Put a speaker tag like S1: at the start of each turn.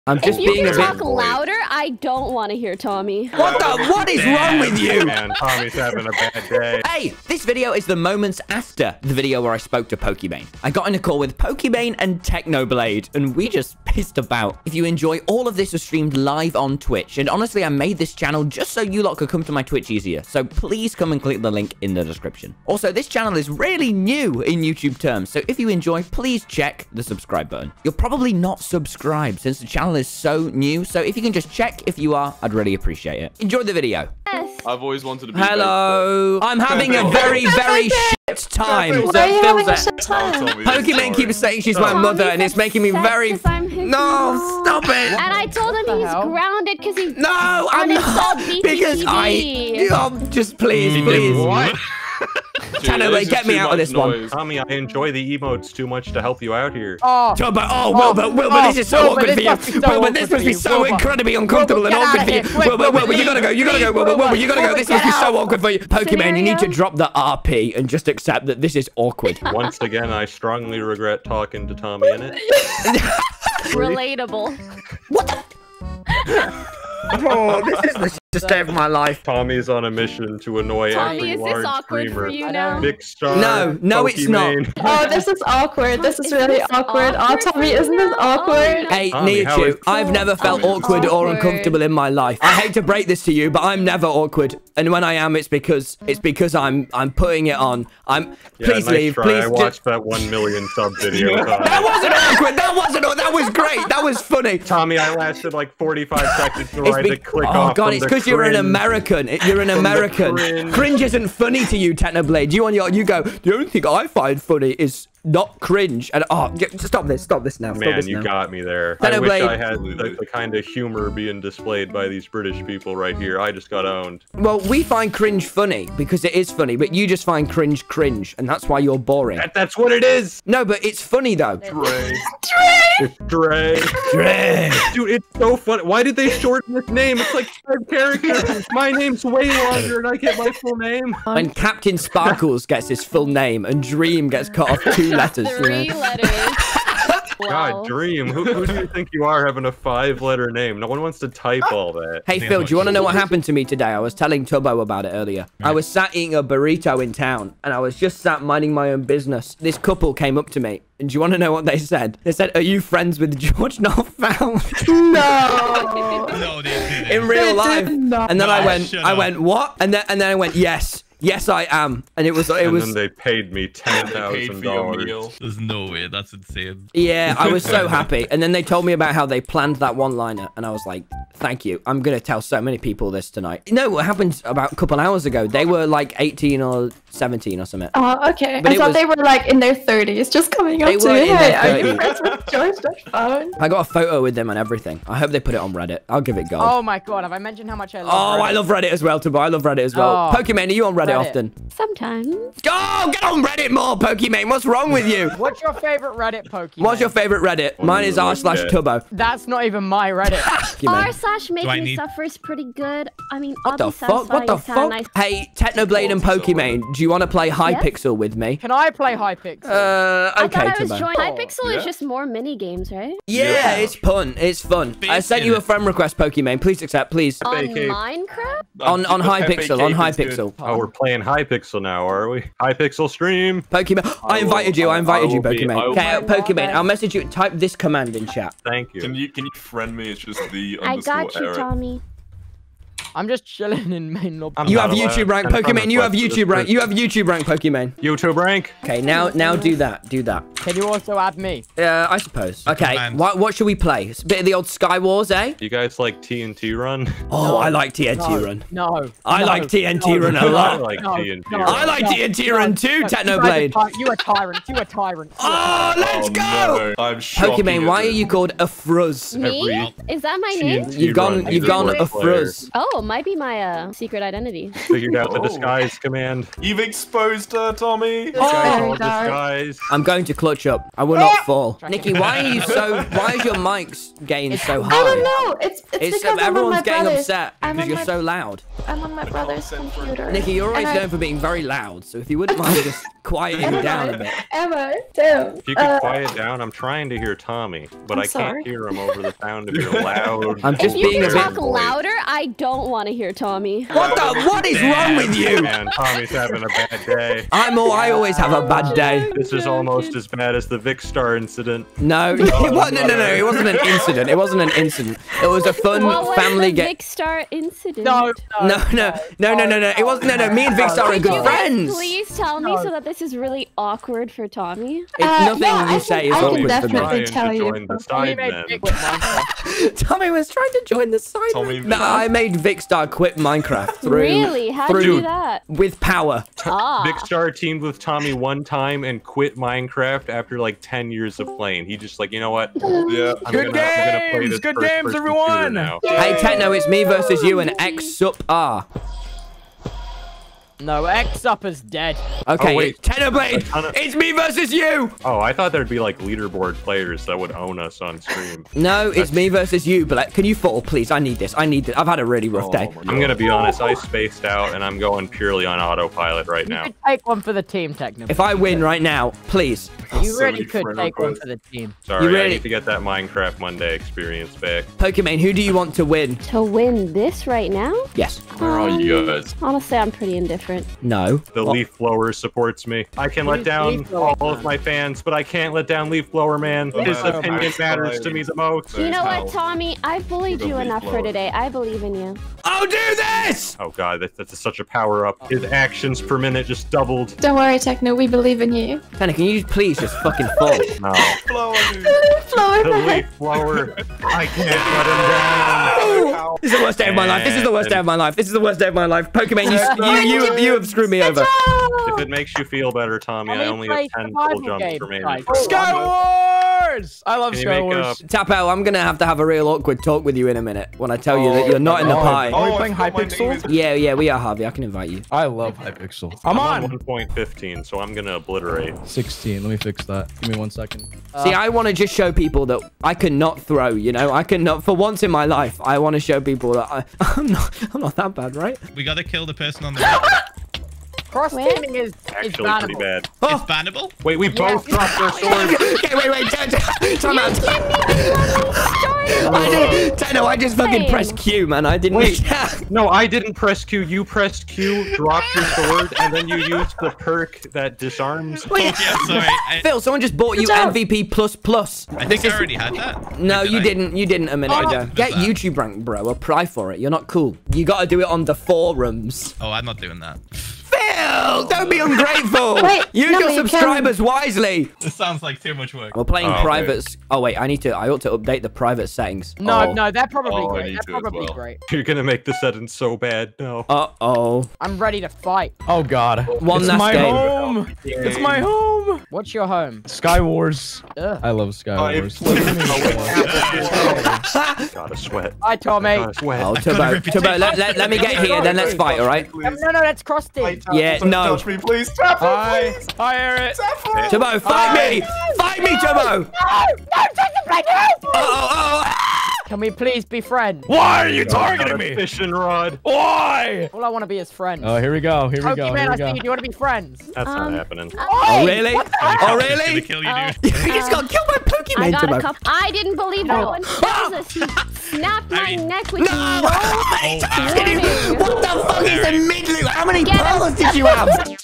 S1: I'm just being a bit...
S2: talk louder, I don't want to hear Tommy.
S1: What is wrong with you?
S3: Man, Tommy's having a bad day.
S1: Hey, this video is the moments after the video where I spoke to Pokimane. I got in a call with Pokimane and Technoblade, and we just pissed about. If you enjoy, all of this was streamed live on Twitch, and honestly, I made this channel just so you lot could come to my Twitch easier, so please come and click the link in the description. Also, this channel is really new in YouTube terms, so if you enjoy, please check the subscribe button. You're probably not subscribed since the channel is so new, so if you can just check if you are, I'd really appreciate it. Enjoy the video.
S2: Yes.
S4: I've always wanted to be.
S1: Hello. I'm having a very shit time.
S5: Why are you having a shit time?
S1: Pokimane keeps saying she's my mother, and it's making me very... No, stop it.
S2: And I told him he's grounded because he...
S1: No, I'm not. Because just please.
S3: What?
S1: Technoblade, get me out of this one.
S3: Tommy, I enjoy the emotes too much to help you out here.
S1: Wilbur, this is so awkward for you. Wilbur, this must be so incredibly uncomfortable and awkward for you. Wilbur, you gotta go. Wilbur, you gotta go. This must be so awkward for you. Pokimane, you need to drop the RP and just accept that this is awkward.
S3: Once again, I strongly regret talking to TommyInnit.
S2: Relatable.
S1: What the... Oh, this is the shittest day of my life.
S3: Tommy's on a mission to annoy every large streamer. Big star.
S1: No, it's not.
S5: Oh, this is awkward. This is really awkward. Oh, Tommy, isn't this awkward?
S1: Hey, Niachu, I've never felt awkward or uncomfortable in my life. I hate to break this to you, but I'm never awkward. And when I am, it's because I'm putting it on. Please leave. Please.
S3: I watched that 1 million sub video.
S1: That wasn't awkward. That was great. That was funny.
S3: Tommy, I lasted like 45 seconds before I had to click off.
S1: Oh god, it's because you're an American. You're an American. Cringe isn't funny to you, Technoblade. You go. The only thing I find funny is not cringe. And stop this now.
S3: Man, you got me there. I wish I had the kind of humor being displayed by these British people right here. I just got owned.
S1: Well, we find cringe funny because it is funny, but you just find cringe, and that's why you're boring.
S3: That's what it is.
S1: No, but it's funny though.
S3: Dre. Dude, it's so funny. Why did they shorten this name? It's like 5 characters. My name's way longer, and I get my full name.
S1: When Captain Sparkles gets his full name, and Dream gets cut off 2 letters.
S2: 3 letters.
S3: God, Dream, who do you think you are having a 5-letter name? No one wants to type all that.
S1: Hey, Phil, do you want to know what happened to me today? I was telling Tubbo about it earlier. I was sat eating a burrito in town, and I was just sat minding my own business. This couple came up to me, and do you want to know what they said? They said, "Are you friends with George Not Found?"
S5: No.
S6: No, they didn't.
S1: In real life. And then I went, what? And then I went, yes. Yes, I am. And it was.
S3: And then they paid me $10,000.
S6: There's no way. That's insane.
S1: Yeah, I was so happy. And then they told me about how they planned that one-liner, and I was like, thank you. I'm gonna tell so many people this tonight. You know what happened about a couple hours ago? They were like 18 or 17 or something.
S5: Oh, okay. But I thought they were like in their 30s, just coming up to me. Hey, are you friends with George Not Found?
S1: I got a photo with them and everything. I hope they put it on Reddit. I'll give it gold.
S7: Oh my god, have I mentioned how much I love Reddit?
S1: I love Reddit as well, Tubbo. I love Reddit as well. Pokimane, are you on Reddit often?
S2: Sometimes.
S1: Oh, get on Reddit more, Pokimane. What's wrong with you?
S7: What's your favorite Reddit, Pokimane?
S1: What's your favorite Reddit? Mine is r/Tubbo.
S7: That's not even my Reddit.
S2: r/Make Me Suffer is pretty good. I mean,
S1: what the fuck? What the fuck? Nice. Hey, Technoblade and Pokimane, do you want to play Hypixel with me?
S7: Can I play Hypixel?
S1: Okay,
S2: Tubbo. Hypixel is just more mini games, right?
S1: Yeah, it's fun. It's fun. I sent you a friend request, Pokimane. Please accept, please.
S2: On Minecraft?
S1: On Hypixel. On Hypixel.
S3: Oh, we're playing Hypixel now, are we? Hypixel stream.
S1: Pokimane. I invited you, Pokimane. Okay, Pokimane, I'll message you. Type this command in chat.
S3: Thank you.
S4: Can you friend me? It's just the
S2: I got you, Tommy.
S7: I'm just chilling in main lobby.
S1: You have YouTube rank, Pokimane. You have YouTube rank. You have YouTube rank, Pokimane.
S3: YouTube rank.
S1: Okay, now do that. Do that.
S7: Can you also add me?
S1: I suppose. Okay, what should we play? It's a bit of the old Sky Wars, eh?
S3: You guys like TNT Run?
S1: Oh, I like TNT Run.
S7: No.
S1: I like TNT Run a lot.
S3: I like TNT Run.
S1: I like TNT Run too, Technoblade.
S7: You a tyrant. You a tyrant.
S1: Oh, let's go!
S4: I'm shocked.
S1: Pokimane, why are you called a Fruz?
S2: Me? Is that my name?
S1: You've gone a Fruz.
S2: Oh. know. Might be my secret identity.
S3: Figured out the disguise command.
S4: You've exposed her, Tommy.
S3: Disguise.
S1: I'm going to clutch up. I will not fall. Nikki, why is your mic's gain so high?
S5: I don't know. It's because I'm on
S1: everyone's
S5: my
S1: getting
S5: brother's.
S1: upset because you're so loud.
S5: I'm on my brother's computer.
S1: Nikki, you're always known for being very loud, so if you wouldn't mind just quieting down a bit.
S5: Emma, damn.
S3: If you could quiet down, I'm trying to hear Tommy, but I can't hear him over the sound of your loud.
S1: I'm just
S2: If you
S1: being a
S2: can
S1: bit
S2: talk louder, I don't want to hear Tommy.
S1: What is wrong with you?
S3: Man, Tommy's having a bad day.
S1: I always have a bad day.
S3: This is almost as bad as the Vicstar incident.
S1: No, no, it wasn't an incident. It wasn't an incident. It was a fun family game.
S2: Vicstar incident.
S1: No. It wasn't. No. Me and Vicstar are good friends.
S2: Please tell me so that this is really awkward for Tommy.
S1: Nothing you say is awkward for me.
S5: I can definitely tell you.
S1: Tommy was trying to join the side. No, I made Vicstar quit Minecraft through.
S2: Really? How'd you do that?
S1: With power.
S3: Vicstar teamed with Tommy one time and quit Minecraft after like 10 years of playing. He just like, you know what?
S4: Yeah.
S3: Good games, everyone. Now.
S1: Hey Techno, it's me versus you and X Sup R.
S7: No, X-Up is dead.
S1: Okay,
S3: oh, wait.
S1: Technoblade, it's me versus you!
S3: Oh, I thought there'd be like leaderboard players that would own us on stream.
S1: No, it's me versus you, but like, can you fall, please? I need this. I've had a really rough day.
S3: I'm gonna be honest, I spaced out and I'm going purely on autopilot right now.
S7: You could take one for the team, technically.
S1: If I win right now, please.
S7: You really could take one for the team.
S3: Sorry, I need to get that Minecraft Monday experience back.
S1: Pokimane, who do you want to win?
S2: To win this right now?
S1: Yes.
S4: Where are you guys?
S2: Honestly, I'm pretty indifferent.
S1: No.
S3: The Leaf Blower supports me. I can let down all of my fans, but I can't let down Leaf Blower Man. His opinion matters to me the most.
S2: You know what, Tommy? I've bullied you enough for today. I believe in you.
S1: I'll do this!
S3: Oh god, that's such a power-up. His actions per minute just doubled.
S5: Don't worry, Techno, we believe in you.
S1: Techno, can you please just fucking fall?
S3: No.
S5: The
S3: Leaf Blower. I can't let him down.
S1: This is the worst day of my life. This is the worst day of my life. This is the worst day of my life. Pokimane, you have screwed me over.
S3: If it makes you feel better, Tommy, I only have 10 full jumps remaining.
S7: Sky Wars! I love Sky Wars.
S1: Tapel, I'm gonna have to have a real awkward talk with you in a minute when I tell you that you're not in the pie.
S8: Are we playing Hypixel?
S1: Yeah, we are, Harvey. I can invite you.
S8: I love Hypixel.
S3: I'm on 1.15, so I'm gonna obliterate.
S8: 16. Let me fix that. Give me 1 second.
S1: See, I want to just show people that I cannot throw, you know? I cannot, for once in my life, I want to show people that I'm not that bad, right?
S6: We gotta kill the person on the right.
S7: Cross-teaming is
S3: actually pretty bad.
S6: It's bannable?
S3: Wait, we both dropped our swords.
S1: Okay, wait. Time out. I just fucking pressed Q, man. I didn't.
S3: Wait, no, I didn't press Q. You pressed Q, dropped your sword, and then you used the perk that disarms.
S6: Yeah, sorry.
S1: Phil, someone just bought you MVP++.
S6: I think I already had that.
S1: No, you didn't. You didn't a minute ago. Get YouTube rank, bro. Apply for it. You're not cool. You gotta do it on the forums.
S6: Oh, I'm not doing that.
S1: Phil, don't be ungrateful. Use your subscribers wisely.
S6: This sounds like too much work.
S1: We're playing privates. Oh wait, I ought to update the private settings.
S7: No, they're probably great. They're probably great.
S3: You're gonna make the settings so bad. No.
S1: Uh-oh.
S7: I'm ready to fight.
S8: Oh god.
S1: It's
S8: my home. It's my home.
S7: What's your home?
S8: Sky Wars.
S7: Ugh.
S8: I love Sky Wars.
S3: Gotta sweat.
S7: Hi, Tommy.
S3: Gotta sweat.
S1: Oh, Tubbo, let me get here, then let's fight, all right?
S7: No, that's cross-team.
S1: Yeah, no.
S4: Touch me, please.
S8: Hi, Eric.
S1: Tubbo, fight me! Fight me, Tubbo!
S7: No, Technoblade!
S1: Oh!
S7: Can we please be friends?
S8: Why are you targeting me?
S3: Fishing rod.
S8: Why?
S7: All I want to be is friends.
S8: Oh, here we go. Here we go.
S7: Pokimane, I see you. Do you want to be friends?
S3: That's not happening.
S1: Oh, really? Oh, really?
S6: Kill you, dude.
S1: You just got killed by Pokimane,
S2: I got
S1: Tubbo.
S2: a couple. I didn't believe that one. Snapped my neck with no warning.
S1: What the fuck is the mid-loop? How many pearls did you have?